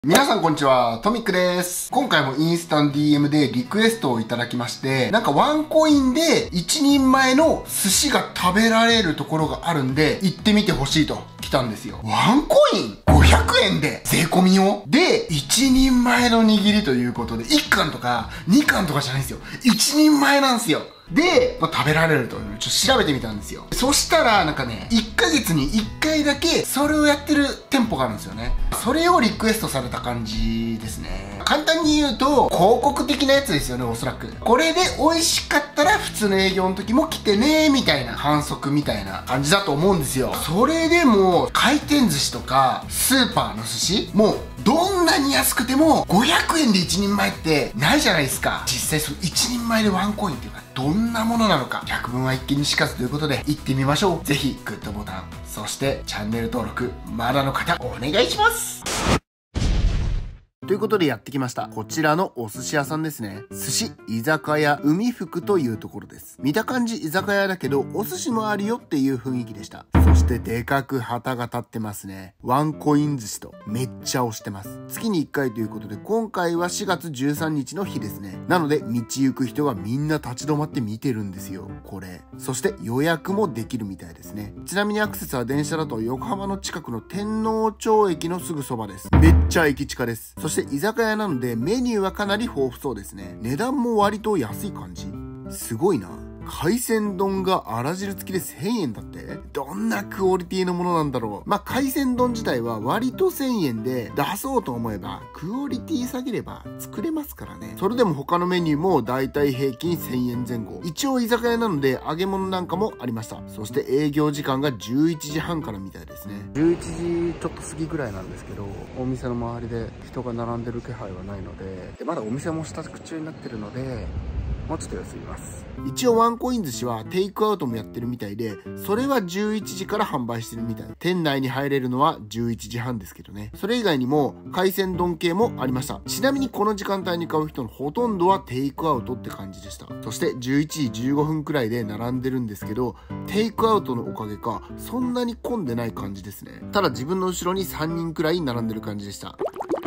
皆さんこんにちは、トミックです。今回もインスタの DM でリクエストをいただきまして、なんかワンコインで一人前の寿司が食べられるところがあるんで、行ってみてほしいと来たんですよ。ワンコイン500円で税込みをで、一人前の握りということで、1貫とか2貫とかじゃないんですよ。一人前なんですよ。で、食べられるというのをちょっと調べてみたんですよ。そしたら、なんかね、1ヶ月に1回だけそれをやってる店舗があるんですよね。それをリクエストされた感じですね。簡単に言うと、広告的なやつですよね、おそらく。これで美味しかったら普通の営業の時も来てね、みたいな反則みたいな感じだと思うんですよ。それでも、回転寿司とか、スーパーの寿司もう、どんなに安くても500円で一人前ってないじゃないですか。実際その一人前でワンコインっていうかどんなものなのか、百聞は一見にしかずということで行ってみましょう。ぜひグッドボタン、そしてチャンネル登録まだの方お願いします。ということでやってきました。こちらのお寿司屋さんですね。寿司居酒屋海福というところです。見た感じ居酒屋だけどお寿司もあるよっていう雰囲気でした。そしてでかく旗が立ってますね。ワンコイン寿司とめっちゃ推してます。月に1回ということで今回は4月13日の日ですね。なので道行く人がみんな立ち止まって見てるんですよ。これ。そして予約もできるみたいですね。ちなみにアクセスは電車だと横浜の近くの天王町駅のすぐそばです。めっちゃ駅近です。そして居酒屋なのでメニューはかなり豊富そうですね。値段も割と安い感じ。すごいな。海鮮丼があら汁付きで1000円だって。どんなクオリティのものなんだろう。海鮮丼自体は割と1000円で出そうと思えばクオリティ下げれば作れますからね。それでも他のメニューもだいたい平均1000円前後。一応居酒屋なので揚げ物なんかもありました。そして営業時間が11時半からみたいですね。11時ちょっと過ぎぐらいなんですけど、お店の周りで人が並んでる気配はないので、まだお店も支度中になってるのでもうちょっと休みます。一応ワンコイン寿司はテイクアウトもやってるみたいで、それは11時から販売してるみたい。店内に入れるのは11時半ですけどね。それ以外にも海鮮丼系もありました。ちなみにこの時間帯に買う人のほとんどはテイクアウトって感じでした。そして11時15分くらいで並んでるんですけど、テイクアウトのおかげかそんなに混んでない感じですね。ただ自分の後ろに3人くらい並んでる感じでした。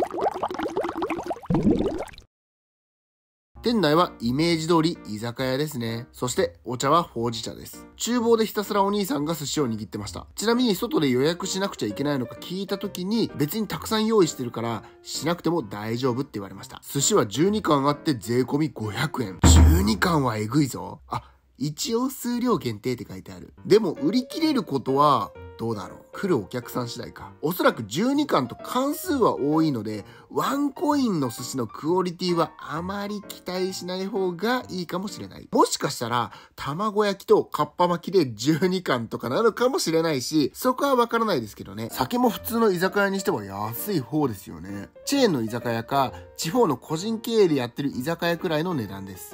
店内はイメージ通り居酒屋ですね。そしてお茶はほうじ茶です。厨房でひたすらお兄さんが寿司を握ってました。ちなみに外で予約しなくちゃいけないのか聞いた時に、別にたくさん用意してるからしなくても大丈夫って言われました。寿司は12貫あって税込み500円。12貫はえぐいぞ。一応数量限定って書いてある。でも売り切れることはどうだろう。来るお客さん次第か。おそらく12貫と貫数は多いので、ワンコインの寿司のクオリティはあまり期待しない方がいいかもしれない。もしかしたら、卵焼きとかっぱ巻きで12貫とかなのかもしれないし、そこはわからないですけどね。酒も普通の居酒屋にしては安い方ですよね。チェーンの居酒屋か、地方の個人経営でやってる居酒屋くらいの値段です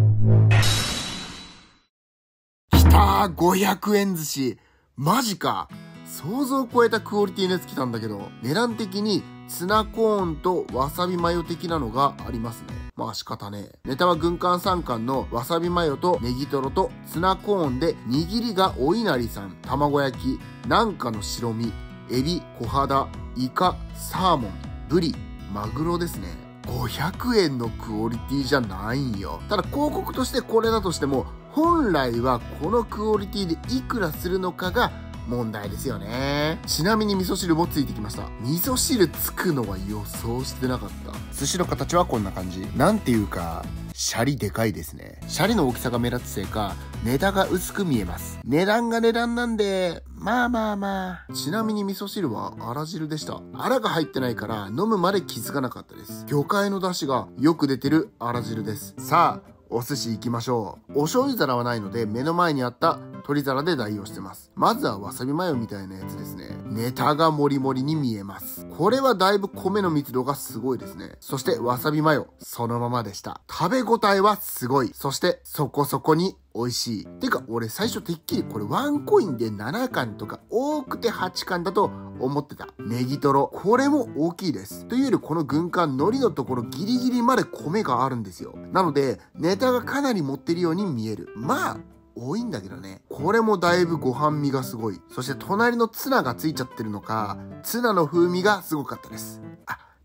。500円寿司。マジか。想像を超えたクオリティのやつ来たんだけど、値段的にツナコーンとわさびマヨ的なのがありますね。仕方ねえ。ネタは軍艦3貫のわさびマヨとネギトロとツナコーンで、握りがお稲荷さん、卵焼き、なんかの白身、エビ、小肌、イカ、サーモン、ブリ、マグロですね。500円のクオリティじゃないんよ。ただ広告としてこれだとしても、本来はこのクオリティでいくらするのかが問題ですよね。ちなみに味噌汁もついてきました。味噌汁つくのは予想してなかった。寿司の形はこんな感じ。なんていうか、シャリでかいですね。シャリの大きさが目立つせいか、ネタが薄く見えます。値段が値段なんで、ちなみに味噌汁はあら汁でした。あらが入ってないから飲むまで気づかなかったです。魚介の出汁がよく出てるあら汁です。さあ、お寿司行きましょう。お醤油皿はないので目の前にあった鶏皿で代用してます。まずはわさびマヨみたいなやつですね。ネタがもりもりに見えます。これはだいぶ米の密度がすごいですね。そしてわさびマヨ、そのままでした。食べ応えはすごい。そしてそこそこに美味しい。てか俺最初てっきりこれワンコインで7貫とか多くて8貫だと思ってた。ネギトロ、これも大きいです。というよりこの軍艦海苔のところギリギリまで米があるんですよ。なのでネタがかなり持ってるように見える。多いんだけどね。これもだいぶご飯味がすごい。そして隣のツナがついちゃってるのか、ツナの風味がすごかったです。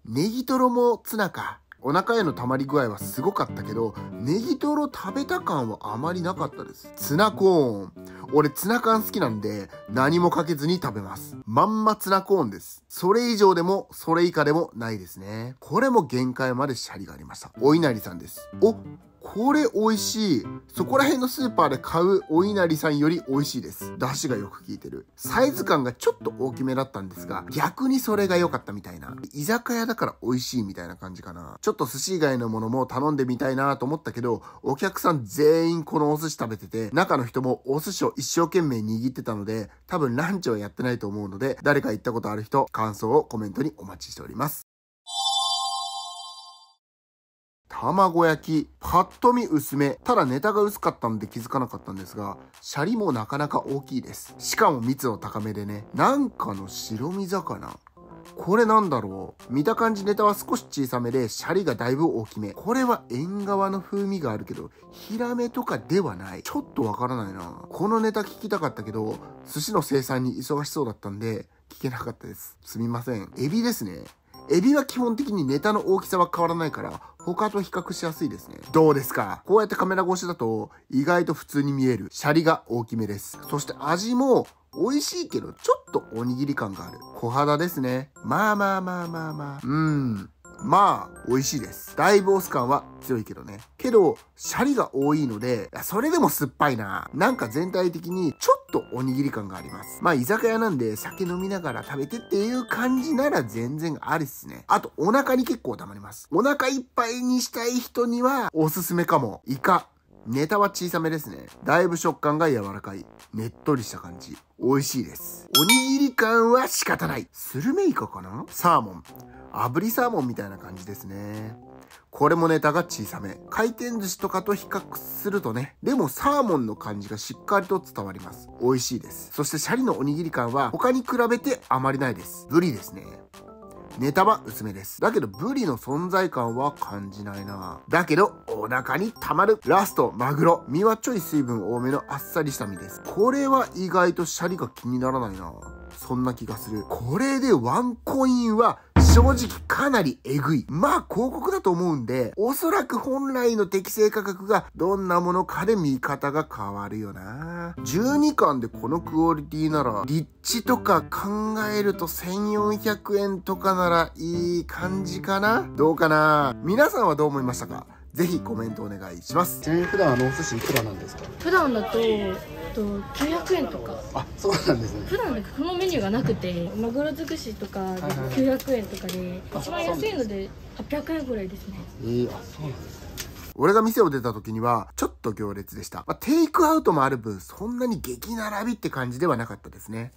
ネギトロもツナか。お腹への溜まり具合はすごかったけど、ネギトロ食べた感はあまりなかったです。ツナコーン。俺ツナ缶好きなんで、何もかけずに食べます。まんまツナコーンです。それ以上でも、それ以下でもないですね。これも限界までシャリがありました。お稲荷さんです。これ美味しい。そこら辺のスーパーで買うお稲荷さんより美味しいです。出汁がよく効いてる。サイズ感がちょっと大きめだったんですが、逆にそれが良かったみたいな。居酒屋だから美味しいみたいな感じかな。ちょっと寿司以外のものも頼んでみたいなと思ったけど、お客さん全員このお寿司食べてて、中の人もお寿司を一生懸命握ってたので、多分ランチはやってないと思うので、誰か行ったことある人、感想をコメントにお待ちしております。卵焼き、パッと見薄め。ただネタが薄かったので気づかなかったんですが、シャリもなかなか大きいです。しかも密度高めでね。なんかの白身魚。これなんだろう。見た感じネタは少し小さめで、シャリがだいぶ大きめ。これは縁側の風味があるけど、ヒラメとかではない。ちょっとわからないな。このネタ聞きたかったけど、寿司の生産に忙しそうだったんで、聞けなかったです。すみません。エビですね。エビは基本的にネタの大きさは変わらないから、他と比較しやすいですね。どうですか？こうやってカメラ越しだと、意外と普通に見える。シャリが大きめです。そして味も、美味しいけど、ちょっとおにぎり感がある。小肌ですね。まあ。まあ、美味しいです。だいぶお酢感は強いけどね。けど、シャリが多いので、それでも酸っぱいな。なんか全体的にちょっとおにぎり感があります。まあ、居酒屋なんで酒飲みながら食べてっていう感じなら全然ありっすね。あと、お腹に結構溜まります。お腹いっぱいにしたい人にはおすすめかも。イカ。ネタは小さめですね。だいぶ食感が柔らかい。ねっとりした感じ。美味しいです。おにぎり感は仕方ない。スルメイカかな？サーモン。炙りサーモンみたいな感じですね。これもネタが小さめ。回転寿司とかと比較するとね。でもサーモンの感じがしっかりと伝わります。美味しいです。そしてシャリのおにぎり感は他に比べてあまりないです。ブリですね。ネタは薄めです。だけどブリの存在感は感じないな。だけどお腹に溜まる。ラスト、マグロ。身はちょい水分多めのあっさりした身です。これは意外とシャリが気にならないな。そんな気がする。これでワンコインは正直かなりえぐい。まあ広告だと思うんで、おそらく本来の適正価格がどんなものかで見方が変わるよな。12貫でこのクオリティなら、立地とか考えると1400円とかならいい感じかな？どうかな？皆さんはどう思いましたか？ぜひコメントお願いします。ちなみに普段お寿司いくらなんですか？ 普段だと900円とか。 あ、そうなんですね。 普段このメニューがなくて、マグロ尽くしとかで900円とかで、一番安いので800円ぐらいですね。 あ、そうなんですね。俺が店を出た時にはちょっと行列でした。テイクアウトもある分、そんなに激並びって感じではなかったですね。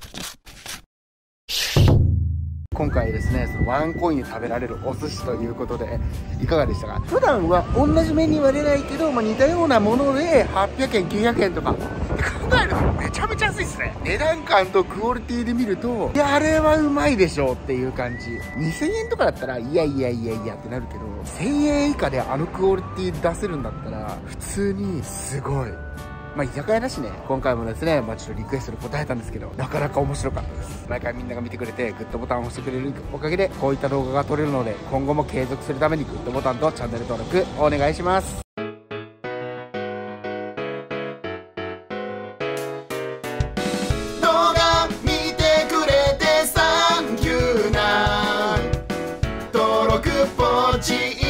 今回ですね、そのワンコインで食べられるお寿司ということで、いかがでしたか？普段は同じメニューは出ないけど、似たようなもので800円、900円とか。考えるとめちゃめちゃ安いっすね。値段感とクオリティで見ると、いや、あれはうまいでしょうっていう感じ。2000円とかだったら、いやってなるけど、1000円以下であのクオリティ出せるんだったら、普通にすごい。居酒屋だしね、今回もですね、ちょっとリクエストに答えたんですけど、なかなか面白かったです。毎回みんなが見てくれて、グッドボタンを押してくれるおかげで、こういった動画が撮れるので、今後も継続するためにグッドボタンとチャンネル登録お願いします。動画見てくれてサンキューな、登録ポチ